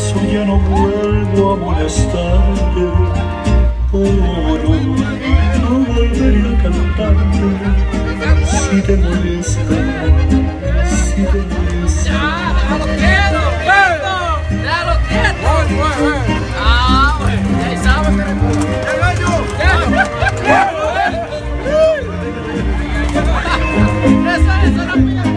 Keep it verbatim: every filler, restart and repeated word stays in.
eso ya no vuelvo a molestarte. Oh, no, no volveré a cantarte. Si te molesta, si te molesta. ¡Ya lo quiero! ¡Ya lo quiero! ¡Ah, güey! ¡Ahí sabes que eres tú! ¡El gallo! ¡Esa es la mía!